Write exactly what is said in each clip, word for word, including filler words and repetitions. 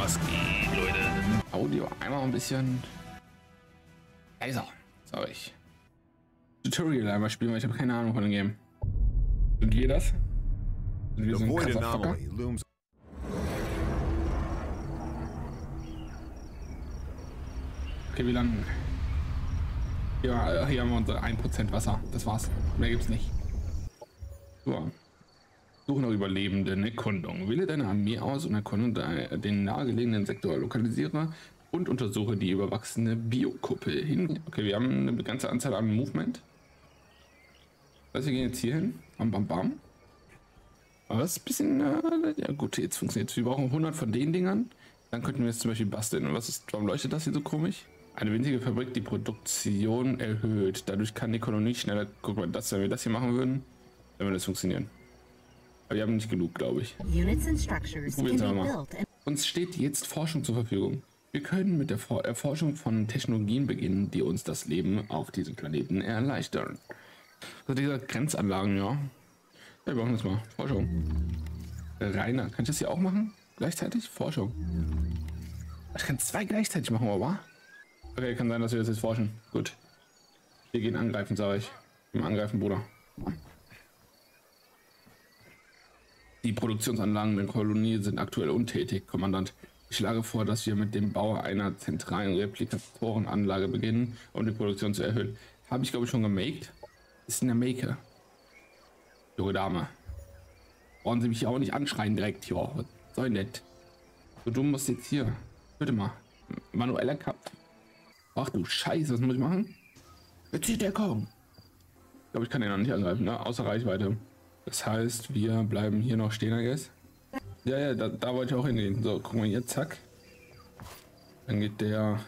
Was geht, Leute? Audio einmal ein bisschen leiser, sag ich. Tutorial einmal spielen, weil ich habe keine Ahnung von dem Game. Sind wir das? Sind wir so ein krasser Fucker? Okay, wie lange? Ja, hier haben wir unsere ein Prozent Wasser. Das war's. Mehr gibt's nicht. So. Suche nach Überlebenden, Erkundung. Wähle deine Armee aus und erkunde den nahegelegenen Sektor. Lokalisiere und untersuche die überwachsene Biokuppel hin. Okay, wir haben eine ganze Anzahl an Movement. Also wir gehen jetzt hier hin. Bam, bam, bam. Aber das ist ein bisschen... Äh, ja gut, jetzt funktioniert es. Wir brauchen hundert von den Dingern. Dann könnten wir es zum Beispiel basteln. Und was ist, warum leuchtet das hier so komisch? Eine winzige Fabrik, die Produktion erhöht. Dadurch kann die Kolonie schneller... Guck mal, das, wenn wir das hier machen würden, dann würde das funktionieren. Aber wir haben nicht genug, glaube ich. Uns steht jetzt Forschung zur Verfügung. Wir können mit der Erforschung von Technologien beginnen, die uns das Leben auf diesem Planeten erleichtern. Also diese Grenzanlagen, ja. Ja, wir brauchen das mal. Forschung. Rainer, kann ich das hier auch machen? Gleichzeitig? Forschung. Ich kann zwei gleichzeitig machen, aber... Okay, kann sein, dass wir das jetzt forschen. Gut. Wir gehen angreifen, sage ich. Im Angreifen, Bruder. Die Produktionsanlagen der Kolonie sind aktuell untätig, Kommandant. Ich schlage vor, dass wir mit dem Bau einer zentralen Replikatorenanlage beginnen, um die Produktion zu erhöhen. Habe ich, glaube ich, schon gemaked. Ist in der Make. Junge Dame. Brauchen Sie mich hier auch nicht anschreien direkt. Ja, soll nett. So, du musst jetzt hier. Bitte mal. Manueller Kampf. Ach du Scheiße, was muss ich machen? Jetzt sieht der kommen. Ich glaube, ich kann den noch nicht angreifen, ne? Außer Reichweite. Das heißt, wir bleiben hier noch stehen, I guess. Ja, ja, da, da wollte ich auch hingehen. So, gucken wir hier, zack. Dann geht der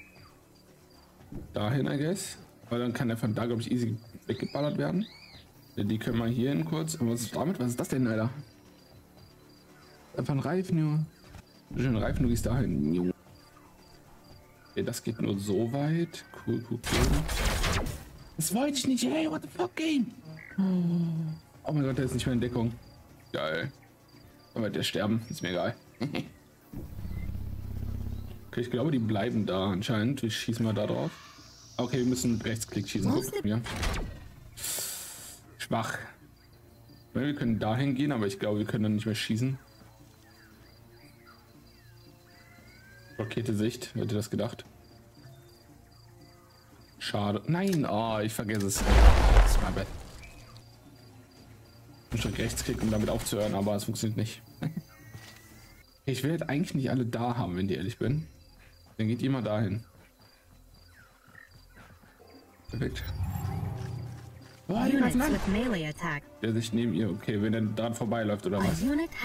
dahin, I guess. Weil dann kann der von da, glaube ich, easy weggeballert werden. Die können wir hier hin kurz. Und was ist damit? Was ist das denn, Alter? Einfach ein Reifen, Junge. Schön Reifen, du gehst dahin, Junge. Okay, das geht nur so weit. Cool, cool, cool. Das wollte ich nicht. Hey, what the fuck, Game? Oh. Oh mein Gott, der ist nicht mehr in Deckung. Geil. Dann wird der sterben. Ist mir egal. Okay, ich glaube, die bleiben da anscheinend. Wir schießen mal da drauf. Okay, wir müssen mit Rechtsklick schießen. Guck, ja. Schwach. Wir können dahin gehen, aber ich glaube, wir können dann nicht mehr schießen. Rakete Sicht. Wer hätte das gedacht? Schade. Nein, oh, ich vergesse es. Das ist mein Bett. Ich muss Rechtsklick, um damit aufzuhören, aber es funktioniert nicht. Ich will halt eigentlich nicht alle da haben, wenn ich ehrlich bin. Dann geht immer dahin. Perfekt. Oh, der sich neben ihr, okay, wenn er dran vorbeiläuft oder was?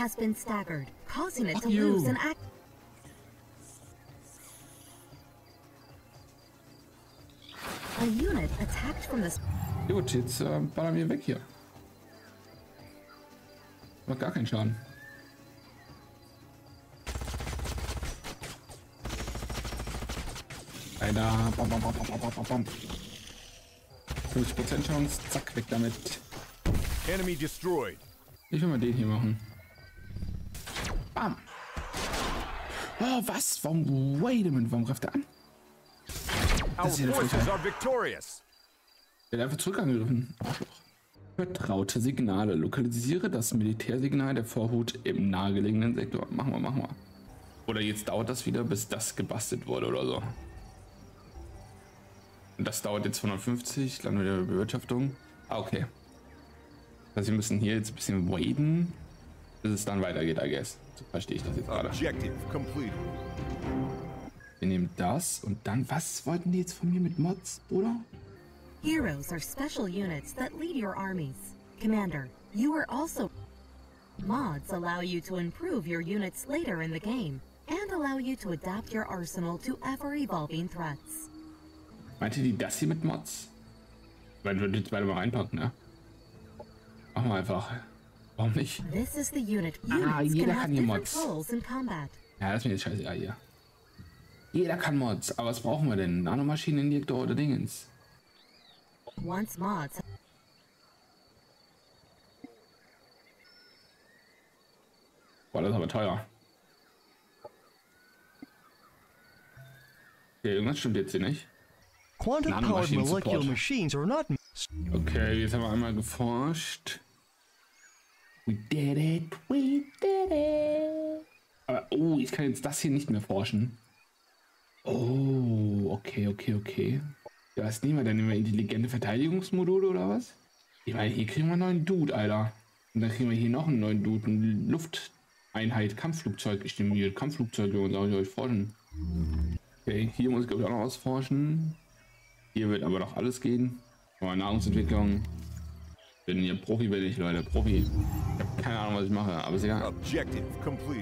Gut, jetzt äh, ballern wir weg hier. Macht gar keinen Schaden. Alter, bam, bam, bam, bam, bam, bam. fünfzig Prozent Chance, zack, weg damit. Enemy destroyed. Ich will mal den hier machen. Bam. Oh, was? Warum? Wait a minute, warum greift er an? Das ist ja der Der hat einfach zurück angegriffen. Arschloch. Vertraute Signale. Lokalisiere das Militärsignal der Vorhut im nahegelegenen Sektor. Machen wir, machen wir. Oder jetzt dauert das wieder, bis das gebastelt wurde oder so. Und das dauert jetzt hundertfünfzig, dann wieder Bewirtschaftung. Ah, okay. Also wir müssen hier jetzt ein bisschen waiten, bis es dann weitergeht, I guess. So verstehe ich das jetzt gerade. Wir nehmen das und dann, was wollten die jetzt von mir mit Mods, Bruder? Heroes are special units that lead your armies. Commander, you are also... Mods allow you to improve your units later in the game and allow you to adapt your arsenal to ever-evolving threats. Meinte die das hier mit Mods? Weil wir jetzt beide mal reinpacken, ne? Machen wir einfach. Warum nicht? This is the unit. Ah, jeder kann hier Mods. Ja, das ist mir jetzt scheiße. Ja, hier. Jeder kann Mods. Aber was brauchen wir denn? Nanomaschineninjektor oder Dingens? Once mods. Boah, das ist aber teuer. Okay, irgendwas stimmt jetzt hier nicht. Quantum-powered molecular machines are not. Okay, jetzt haben wir einmal geforscht. We did it, we did it. Aber, oh, ich kann jetzt das hier nicht mehr forschen. Oh, okay, okay, okay. Ja, was nehmen wir denn? Nehmen wir intelligente Verteidigungsmodule oder was? Ich meine, hier kriegen wir einen neuen Dude, Alter. Und dann kriegen wir hier noch einen neuen Dude. Eine Lufteinheit, Kampfflugzeug stimuliert. Kampfflugzeuge und soll ich euch forschen. Okay, hier muss ich glaube ich auch noch was forschen. Hier wird aber noch alles gehen. Aber Nahrungsentwicklung. Bin hier Profi, bin ich, Leute. Profi. Ich habe keine Ahnung, was ich mache, aber ist egal. Objective completed.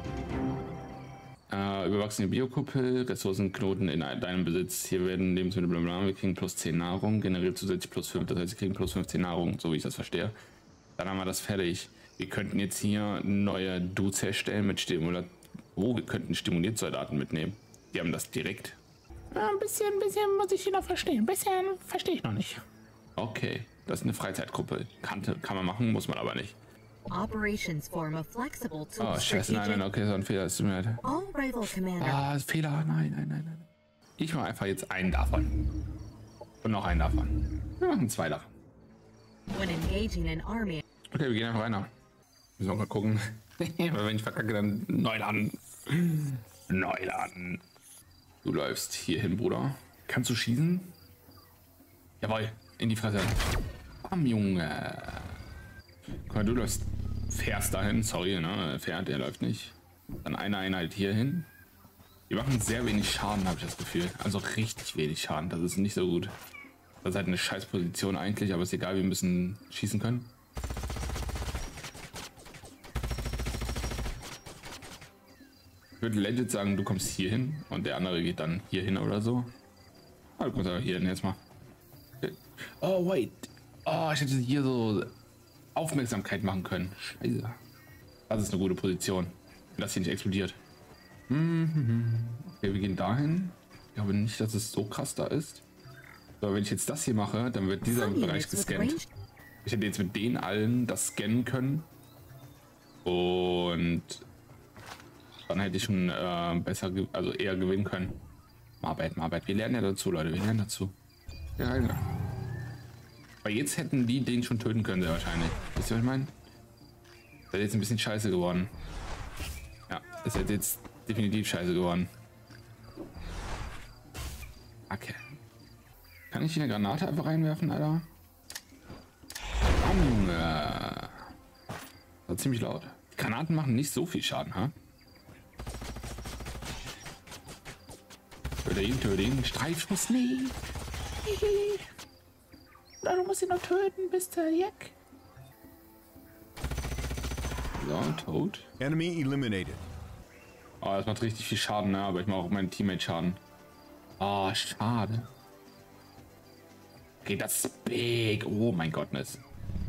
Äh, überwachsene Biokuppel, Ressourcenknoten in deinem Besitz. Hier werden Lebensmittel, blablabla, wir kriegen plus zehn Nahrung, generiert zusätzlich plus fünf, das heißt, wir kriegen plus fünfzehn Nahrung, so wie ich das verstehe. Dann haben wir das fertig. Wir könnten jetzt hier neue Dudes herstellen mit Stimulat. Oh, wir könnten Stimuliersoldaten mitnehmen. Die haben das direkt. Ja, ein bisschen, ein bisschen muss ich hier noch verstehen. Ein bisschen verstehe ich noch nicht. Okay, das ist eine Freizeitgruppe. Kann, kann man machen, muss man aber nicht. Operations form a flexible tool. Oh, scheiße, nein, nein, okay, so ein Fehler, ist mir leid. All rival commander. Ah, Fehler, nein, nein, nein, nein. Ich mache einfach jetzt einen davon. Und noch einen davon. Wir machen zwei davon. When engaging an army. Okay, wir gehen einfach rein. Müssen wir mal gucken. Weil wenn ich verkacke, dann neu laden. Neu laden. Du läufst hier hin, Bruder. Kannst du schießen? Jawohl, in die Fresse. Bam, Junge. Guck mal, du läufst, fährst dahin, sorry, ne? Fährt, der läuft nicht. Dann eine Einheit hier hin. Die machen sehr wenig Schaden, habe ich das Gefühl. Also richtig wenig Schaden, das ist nicht so gut. Das ist halt eine scheiß Position eigentlich, aber ist egal, wir müssen schießen können. Ich würde legit sagen, du kommst hier hin und der andere geht dann hier hin oder so. Ah, du kommst aber hier hin jetzt mal. Okay. Oh, wait. Oh, ich hätte hier so Aufmerksamkeit machen können. Scheiße. Das ist eine gute Position. Wenn das hier nicht explodiert. Okay, wir gehen dahin. Ich glaube nicht, dass es so krass da ist. Aber wenn ich jetzt das hier mache, dann wird dieser Bereich gescannt. Ich hätte jetzt mit denen allen das scannen können. Und dann hätte ich schon äh, besser, also eher gewinnen können. Arbeit, Arbeit. Wir lernen ja dazu, Leute. Wir lernen dazu. Ja, ja. Weil jetzt hätten die den schon töten können, sehr wahrscheinlich. Wisst ihr, was ich meine? Das wäre jetzt ein bisschen scheiße geworden. Ja, das hätte jetzt definitiv scheiße geworden. Okay. Kann ich hier eine Granate einfach reinwerfen, Alter? Bam, äh. Das war ziemlich laut. Granaten machen nicht so viel Schaden, ha? Töte ihn, töte ihn. Streifschuss, nee. Du musst ihn noch töten, bis der Jack. So, tot. Enemy eliminated. Oh, das macht richtig viel Schaden, ne? Aber ich mache auch meinen Teammate Schaden. Oh, schade. Okay, das ist big. Oh mein Gott, Miss.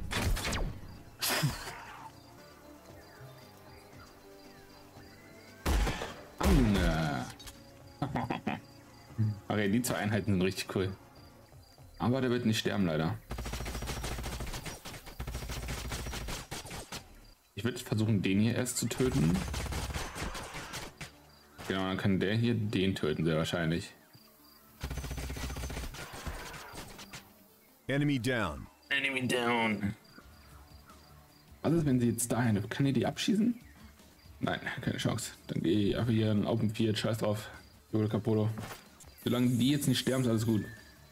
Okay, die zwei Einheiten sind richtig cool. Aber der wird nicht sterben, leider. Ich würde versuchen, den hier erst zu töten. Genau, dann kann der hier den töten, sehr wahrscheinlich. Enemy down. Enemy down. Was ist, wenn sie jetzt dahin? Kann ich die abschießen? Nein, keine Chance. Dann gehe ich einfach hier in Open vier, scheiß drauf. Jolo Capolo. Solange die jetzt nicht sterben, ist alles gut.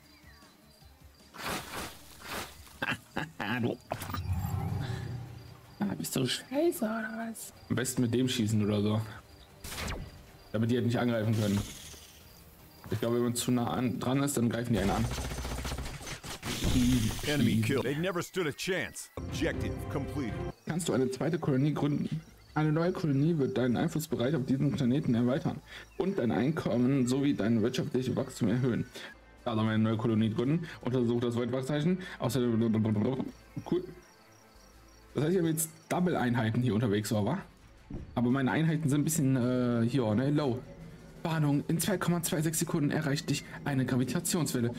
Du Opfer. Ah, bist du scheiße oder was? Am besten mit dem schießen oder so. Damit die halt nicht angreifen können. Ich glaube, wenn man zu nah an, dran ist, dann greifen die einen an. Enemy killed. They never stood a chance. Objective completed. Kannst du eine zweite Kolonie gründen? Eine neue Kolonie wird deinen Einflussbereich auf diesem Planeten erweitern und dein Einkommen sowie dein wirtschaftliches Wachstum erhöhen. Also eine neue Kolonie gründen, untersucht das Weltwachzeichen. Außerdem cool. Das heißt, ich habe jetzt Double-Einheiten hier unterwegs, oder? Aber meine Einheiten sind ein bisschen äh, hier, ne, low. Warnung, in zwei Komma sechsundzwanzig Sekunden erreicht dich eine Gravitationswelle.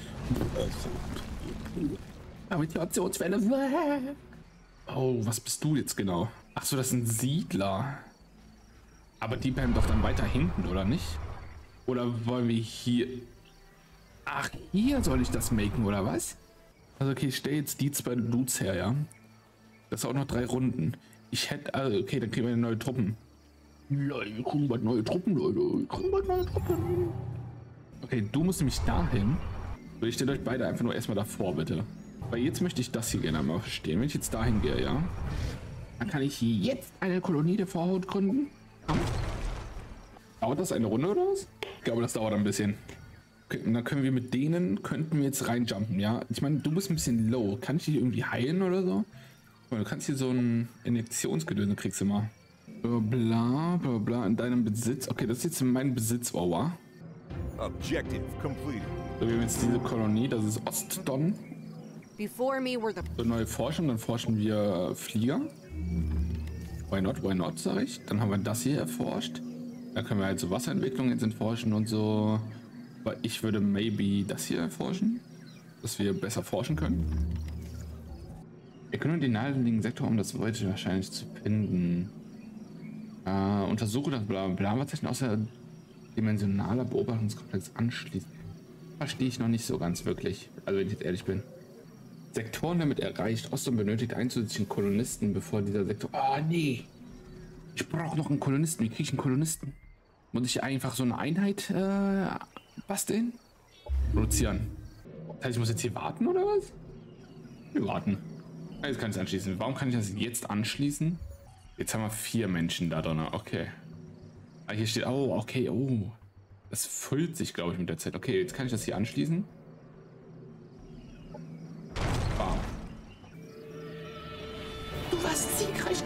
Gravitationswelle. Oh, was bist du jetzt genau? Ach so, das sind Siedler. Aber die bleiben doch dann weiter hinten, oder nicht? Oder wollen wir hier... Ach, hier soll ich das machen, oder was? Also okay, ich stelle jetzt die zwei Dudes her, ja? Das sind auch noch drei Runden. Ich hätte... Also okay, dann kriegen wir neue Truppen. Leute, wir kriegen bald neue Truppen, Leute. Wir kriegen bald neue Truppen. Okay, du musst nämlich dahin. So, ich stelle euch beide einfach nur erstmal davor, bitte. Weil jetzt möchte ich das hier gerne mal verstehen. Wenn ich jetzt dahin gehe, ja? Dann kann ich jetzt eine Kolonie der Vorhaut gründen. Ja. Dauert das eine Runde oder was? Ich glaube, das dauert ein bisschen. Okay, und dann können wir mit denen, könnten wir jetzt reinjumpen, ja? Ich meine, du bist ein bisschen low. Kann ich dich irgendwie heilen oder so? Du kannst hier so ein Injektionsgedöse kriegst du mal. Bla bla bla in deinem Besitz. Okay, das ist jetzt mein Besitz, Owa. Objective completed. So, wir haben jetzt diese Kolonie, das ist Ostdon. Before me were the So, neue Forschung, dann forschen wir Flieger. Why not, why not, sag ich. Dann haben wir das hier erforscht. Dann können wir halt so Wasserentwicklung jetzt erforschen und so. Aber ich würde maybe das hier erforschen, dass wir besser forschen können. Wir können den naheliegenden Sektor, um das Void wahrscheinlich zu finden. Äh, untersuche das bla bla Blabla-Zeichen außer dimensionaler Beobachtungskomplex anschließen. Verstehe ich noch nicht so ganz wirklich, also wenn ich jetzt ehrlich bin. Sektoren damit erreicht. Ostern benötigt einen zusätzlichen Kolonisten, bevor dieser Sektor... Ah, oh, nee. Ich brauche noch einen Kolonisten. Wie kriege ich einen Kolonisten? Muss ich einfach so eine Einheit äh, basteln? Produzieren. Das heißt, ich muss jetzt hier warten, oder was? Wir warten. Jetzt kann ich es anschließen. Warum kann ich das jetzt anschließen? Jetzt haben wir vier Menschen da drin. Okay. Ah, hier steht... Oh, okay. Oh. Das füllt sich, glaube ich, mit der Zeit. Okay, jetzt kann ich das hier anschließen. Wow. Du warst siegreich.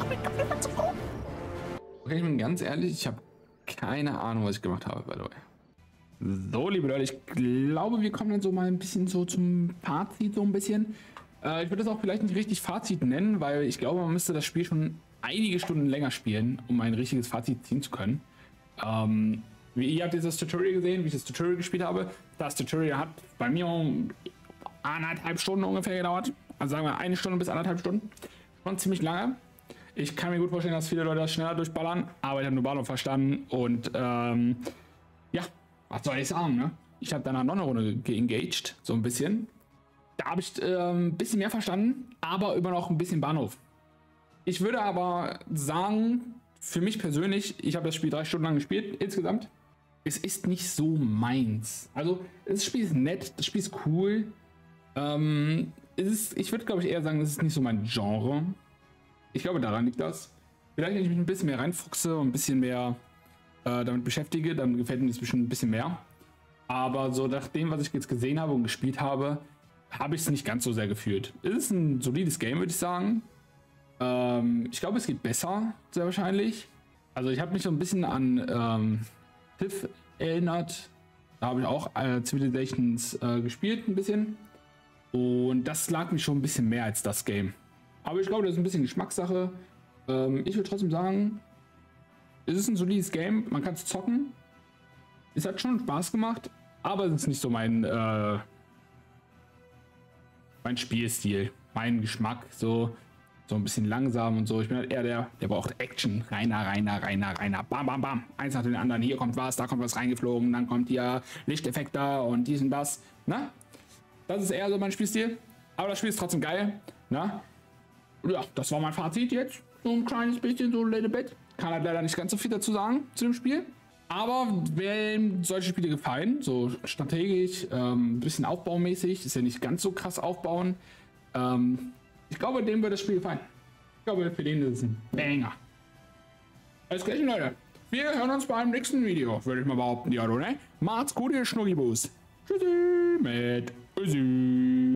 Okay, ich bin ganz ehrlich, ich habe keine Ahnung, was ich gemacht habe, by the way. So, liebe Leute, ich glaube, wir kommen dann so mal ein bisschen so zum Fazit, so ein bisschen. Äh, ich würde das auch vielleicht nicht richtig Fazit nennen, weil ich glaube, man müsste das Spiel schon einige Stunden länger spielen, um ein richtiges Fazit ziehen zu können. Ähm... Wie ihr habt jetzt das Tutorial gesehen, wie ich das Tutorial gespielt habe. Das Tutorial hat bei mir um anderthalb Stunden ungefähr gedauert. Also sagen wir eine Stunde bis anderthalb Stunden. Schon ziemlich lange. Ich kann mir gut vorstellen, dass viele Leute das schneller durchballern, aber ich habe nur Bahnhof verstanden. Und ähm, ja, was soll ich sagen, ne? Ich habe danach noch eine Runde geengaged, so ein bisschen. Da habe ich äh, ein bisschen mehr verstanden, aber immer noch ein bisschen Bahnhof. Ich würde aber sagen, für mich persönlich, ich habe das Spiel drei Stunden lang gespielt, insgesamt. Es ist nicht so meins. Also, das Spiel ist nett, das Spiel ist cool. Ähm, es ist, ich würde, glaube ich, eher sagen, das ist nicht so mein Genre. Ich glaube, daran liegt das. Vielleicht, wenn ich mich ein bisschen mehr reinfuchse und ein bisschen mehr äh, damit beschäftige, dann gefällt mir das bestimmt ein bisschen mehr. Aber so nach dem, was ich jetzt gesehen habe und gespielt habe, habe ich es nicht ganz so sehr gefühlt. Es ist ein solides Game, würde ich sagen. Ähm, ich glaube, es geht besser, sehr wahrscheinlich. Also, ich habe mich so ein bisschen an... Ähm, Civ erinnert. Da habe ich auch äh, Civilizations äh, gespielt ein bisschen. Und das lag mir schon ein bisschen mehr als das Game. Aber ich glaube, das ist ein bisschen Geschmackssache. Ähm, ich würde trotzdem sagen, es ist ein solides Game. Man kann es zocken. Es hat schon Spaß gemacht. Aber es ist nicht so mein, äh, mein Spielstil. Mein Geschmack. So. So ein bisschen langsam und so. Ich bin halt eher der, der braucht Action. Reiner, reiner, reiner, reiner. Bam, bam, bam. Eins nach dem anderen. Hier kommt was, da kommt was reingeflogen. Dann kommt hier Lichteffekt da und dies und das. Na? Das ist eher so mein Spielstil. Aber das Spiel ist trotzdem geil. Na? Ja, das war mein Fazit jetzt. So ein kleines bisschen, so ein little bit. Kann halt leider nicht ganz so viel dazu sagen zu dem Spiel. Aber wenn solche Spiele gefallen, so strategisch, ähm, ein bisschen aufbaumäßig, ist ja nicht ganz so krass aufbauen. Ähm, Ich glaube, dem wird das Spiel gefallen. Ich glaube, für den ist es ein Banger. Alles klar, Leute. Wir hören uns beim nächsten Video, würde ich mal behaupten, ja, oder? Macht's gut, ihr Schnuggibus. Tschüssi mit Ösi.